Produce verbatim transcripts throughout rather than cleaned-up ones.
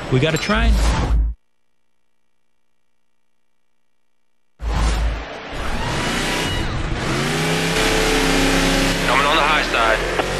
We got to try. Coming on the high side.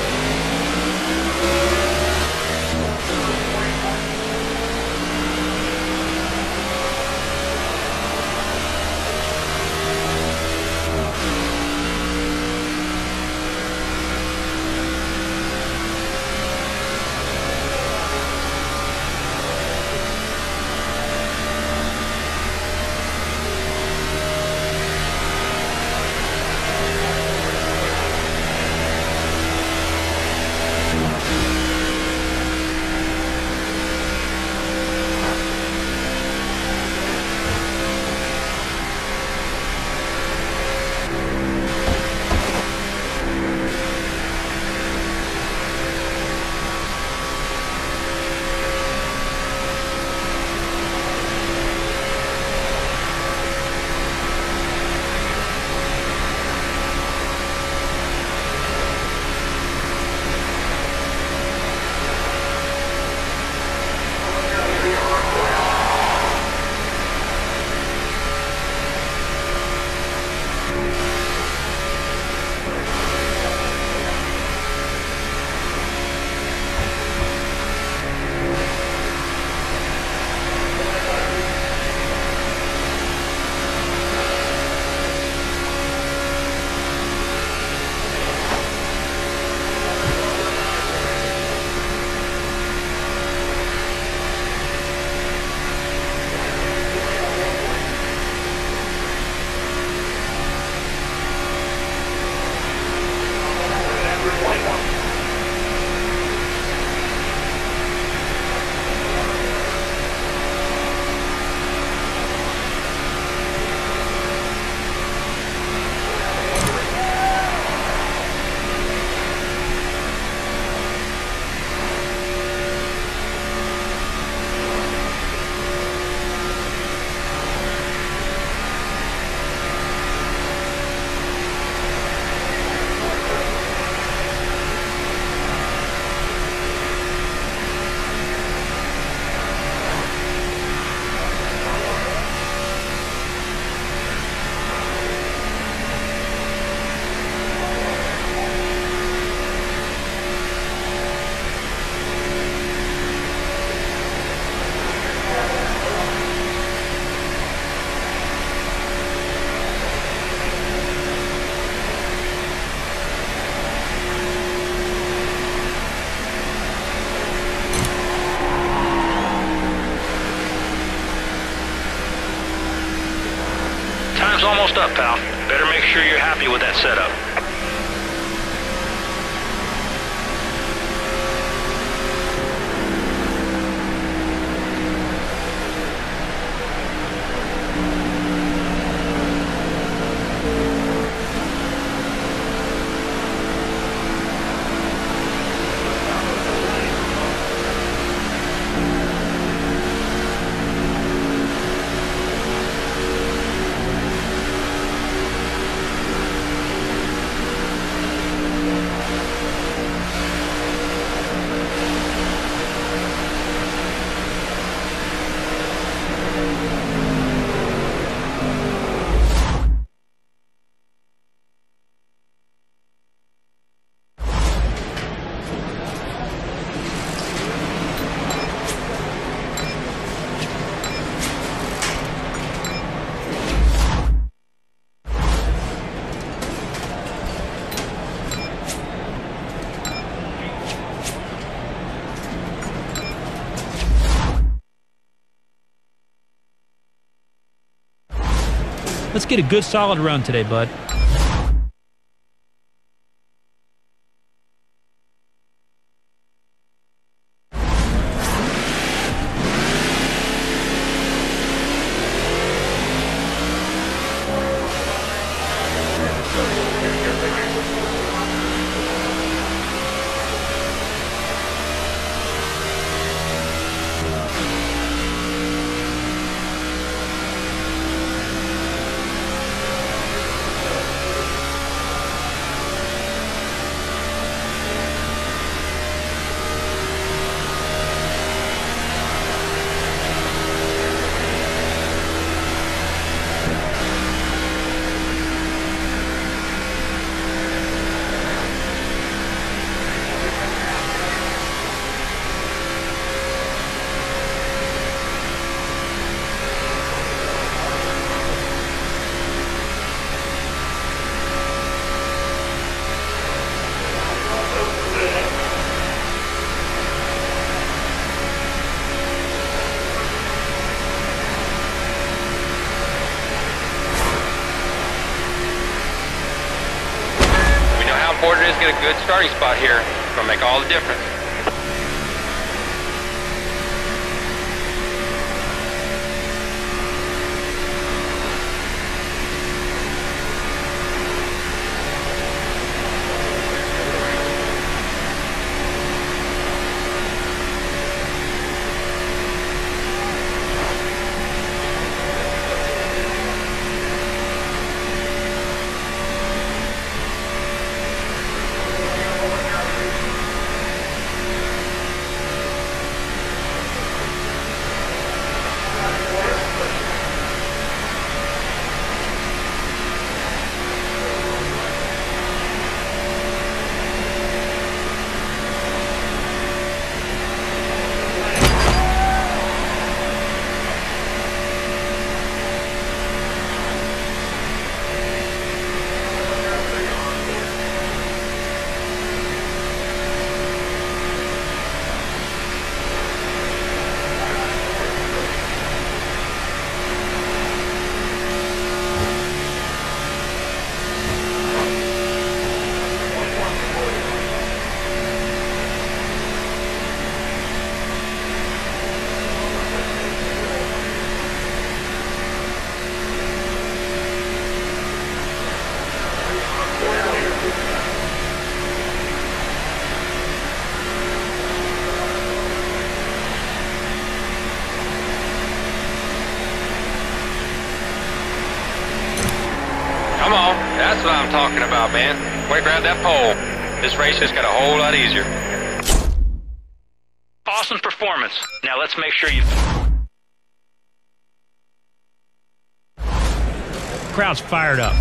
Time's almost up, pal. Better make sure you're happy with that setup. Let's get a good solid run today, bud. is get a good starting spot here. It's gonna make all the difference. Come on, that's what I'm talking about, man. Way to grab that pole. This race just got a whole lot easier. Awesome performance. Now let's make sure you... Crowd's fired up.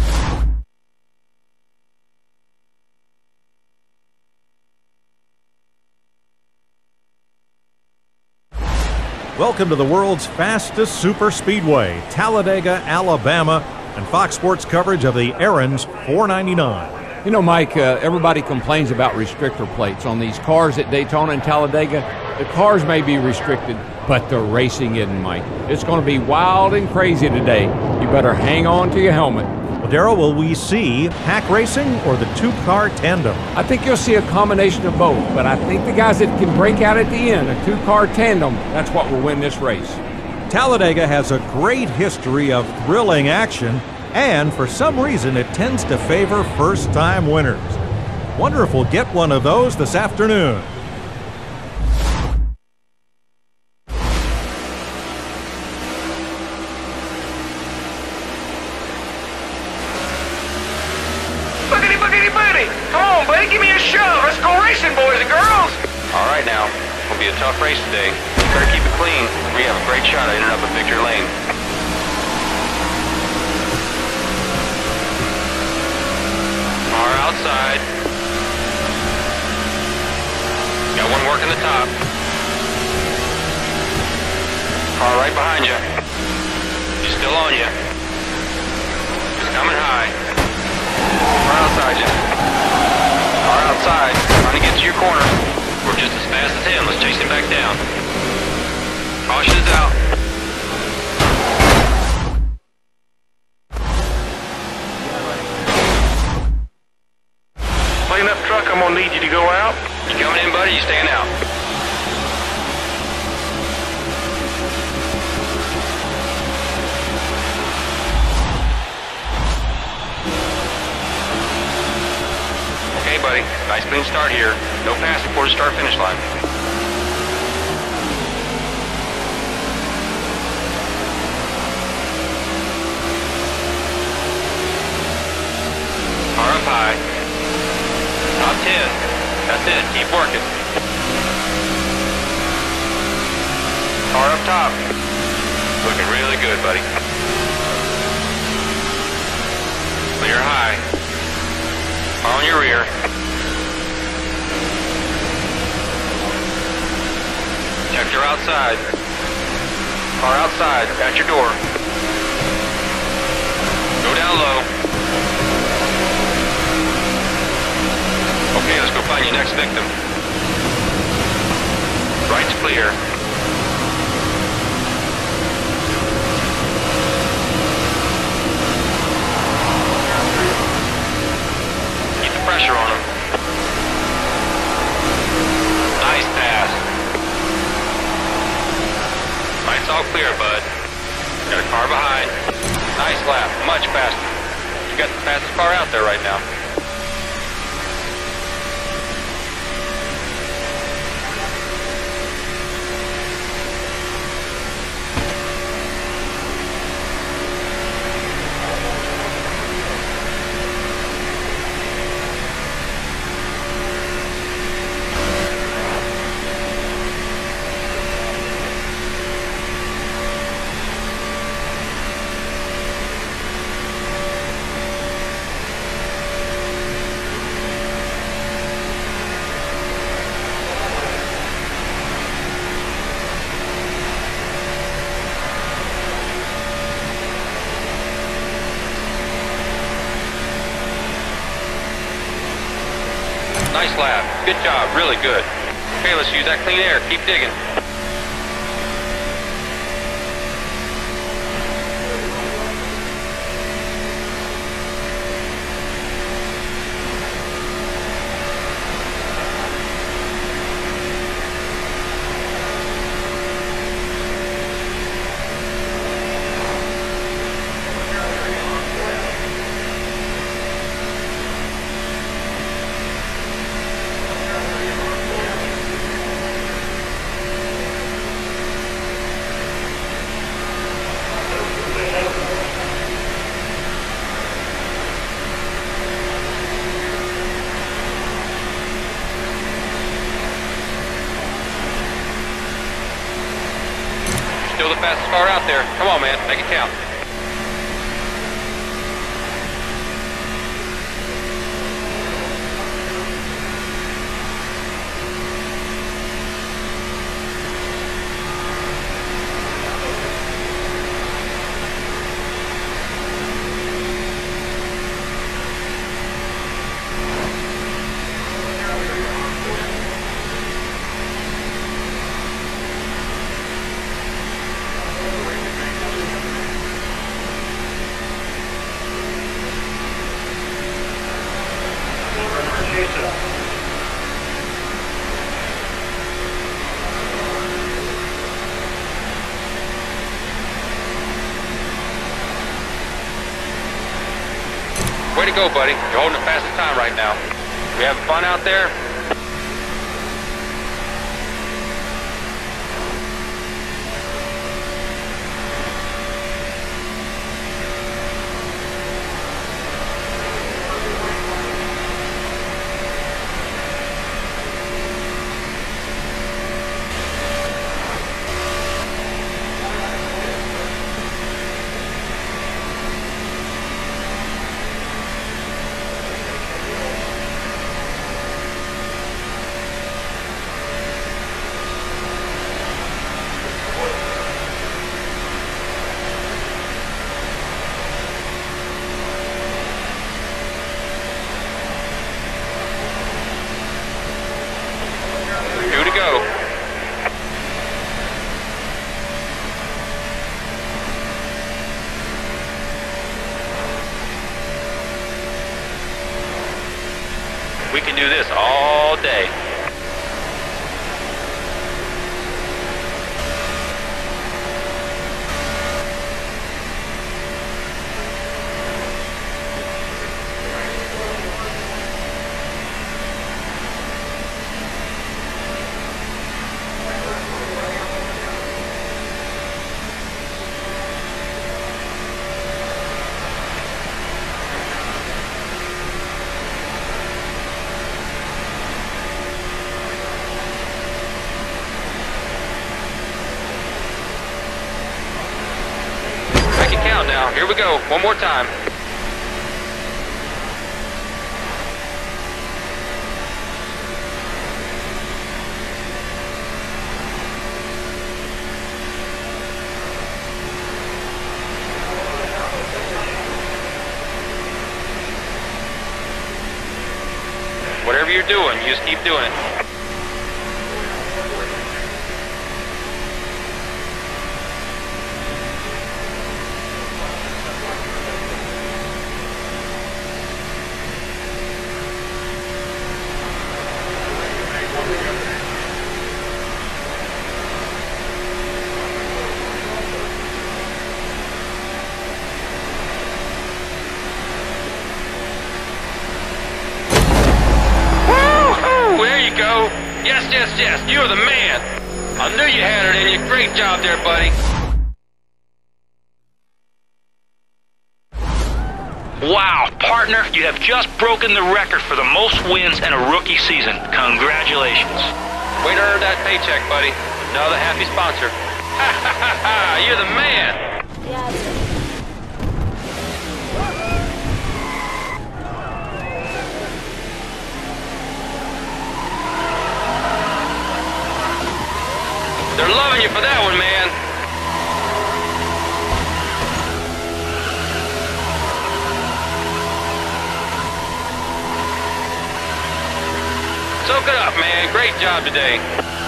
Welcome to the world's fastest super speedway, Talladega, Alabama, and Fox Sports coverage of the Aaron's four ninety-nine. You know, Mike, uh, everybody complains about restrictor plates on these cars at Daytona and Talladega. The cars may be restricted, but the racing isn't, Mike. It's going to be wild and crazy today. You better hang on to your helmet. Well, Darrell, will we see pack racing or the two-car tandem? I think you'll see a combination of both, but I think the guys that can break out at the end, a two-car tandem, that's what will win this race. Talladega has a great history of thrilling action, and for some reason it tends to favor first-time winners. Wonder if we'll get one of those this afternoon. Boogity, boogity, boogity! Come on, buddy, give me a shove. Let's go racing, boys and girls! All right now, it'll be a tough race today. Better keep it clean. We have a great shot at ending up in victory lane. Car outside. Got one working the top. Car right behind you. She's still on you. She's coming high. Car outside you. Car outside. Trying to get to your corner. We're just as fast as him. Let's chase him back down. Caution is out. Clean up truck, I'm gonna need you to go out. You coming in, buddy? You staying out? Okay, buddy. Nice clean start here. No pass before the start-finish line. Car up high. Top ten. That's it. Keep working. Car up top. Looking really good, buddy. Clear high. Car on your rear. Detector outside. Car outside. At your door. Go down low. Okay, let's go find your next victim. Right's clear. Keep the pressure on him. clear, bud. Got a car behind. Nice lap, much faster. You got the fastest car out there right now. Nice lap. Good job. Really good. Okay, let's use that clean air. Keep digging. Still the fastest car out there. Come on, man. Make it count. Way to go, buddy. You're holding the fastest time right now. We having fun out there? We can do this all day. Now, here we go, one more time. Whatever you're doing, you just keep doing it. yes, you're the man. I knew you had it in you. Great job there, buddy. Wow, partner, you have just broken the record for the most wins in a rookie season. Congratulations. Way to earn that paycheck, buddy. Another happy sponsor. Ha ha ha ha! You're the man. They're loving you for that one, man. Soak it up, man. Great job today.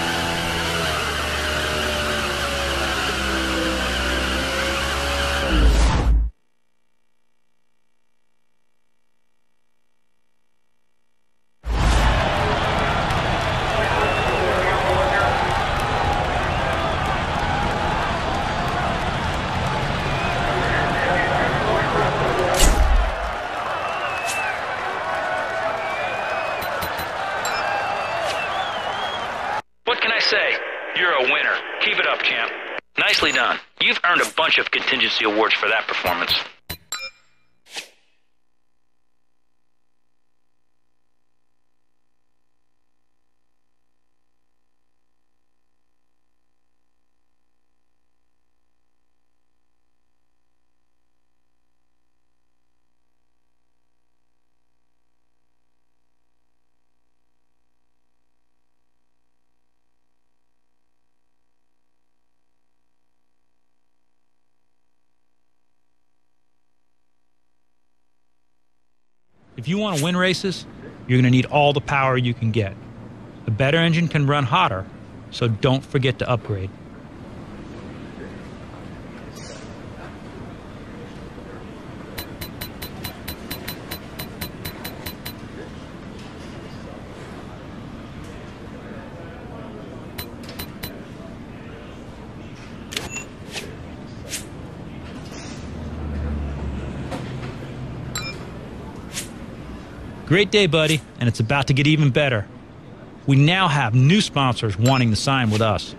What can I say? You're a winner. Keep it up, champ. Nicely done. You've earned a bunch of contingency awards for that performance. If you want to win races, you're going to need all the power you can get. A better engine can run hotter, so don't forget to upgrade. Great day, buddy, and it's about to get even better. We now have new sponsors wanting to sign with us.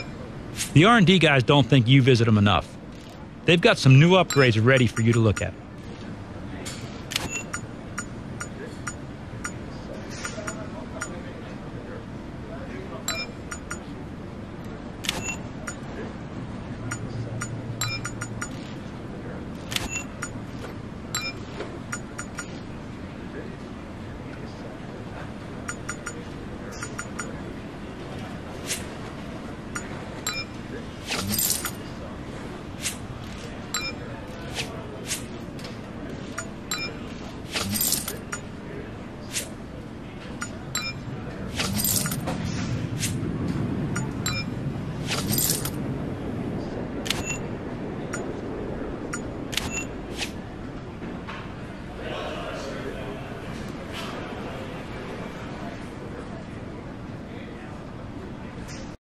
The R and D guys don't think you visit them enough. They've got some new upgrades ready for you to look at.